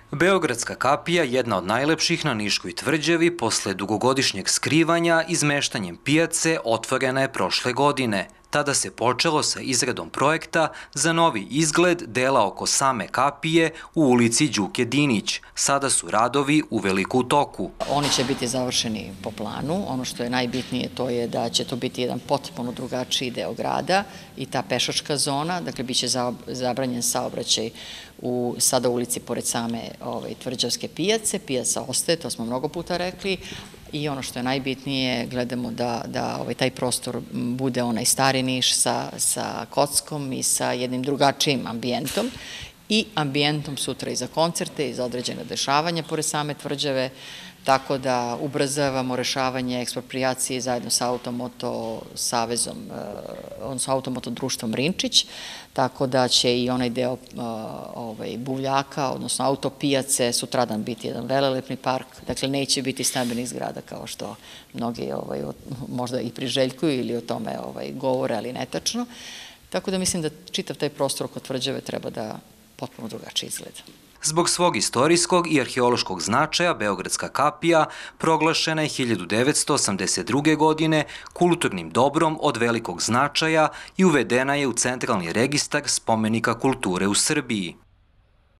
Beogradska kapija, jedna od najlepših na Niškoj tvrđavi, posle dugogodišnjeg skrivanja, izmeštanjem pijace, otvorena je prošle godine. Tada se počelo sa izradom projekta za novi izgled dela oko same kapije u ulici Đuke Dinić. Sada su radovi uveliko u toku. Oni će biti završeni po planu. Ono što je najbitnije to je da će to biti jedan potpuno drugačiji deo grada i ta pešačka zona, dakle biće zabranjen saobraćaj u sada ulici pored same tvrđavske pijace. Pijaca ostaje, to smo mnogo puta rekli. I ono što je najbitnije, gledamo da taj prostor bude onaj stari Niš sa kockom i sa jednim drugačijim ambijentom i ambijentom sutra i za koncerte i za određene dešavanja pored same tvrđave, tako da ubrzavamo rešavanje eksproprijacije zajedno sa Automoto savezom, odnosno Automoto društvom Rinčić, tako da će i onaj deo buvljaka, odnosno autopijace, sutradan biti jedan velelepni park, dakle neće biti stambenih zgrada kao što mnogi možda i priželjkuju ili o tome govore, ali netačno, tako da mislim da čitav taj prostor oko tvrđave treba da potpuno drugačije izgleda. Zbog svog istorijskog i arheološkog značaja, Beogradska kapija proglašena je 1982. godine kulturnim dobrom od velikog značaja i uvedena je u Centralni registar spomenika kulture u Srbiji.